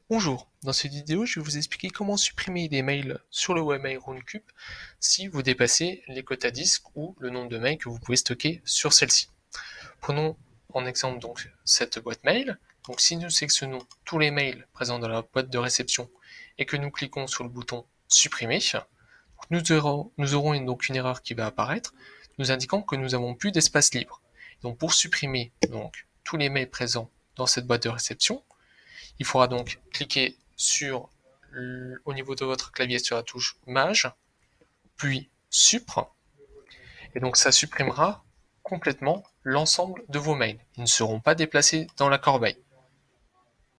Bonjour, dans cette vidéo, je vais vous expliquer comment supprimer des mails sur le webmail Roundcube si vous dépassez les quotas disques ou le nombre de mails que vous pouvez stocker sur celle-ci. Prenons en exemple donc cette boîte mail. Donc si nous sélectionnons tous les mails présents dans la boîte de réception et que nous cliquons sur le bouton supprimer, nous aurons donc une erreur qui va apparaître nous indiquant que nous n'avons plus d'espace libre. Donc pour supprimer donc tous les mails présents dans cette boîte de réception, il faudra donc cliquer au niveau de votre clavier sur la touche Maj, puis Supr, et donc ça supprimera complètement l'ensemble de vos mails. Ils ne seront pas déplacés dans la corbeille.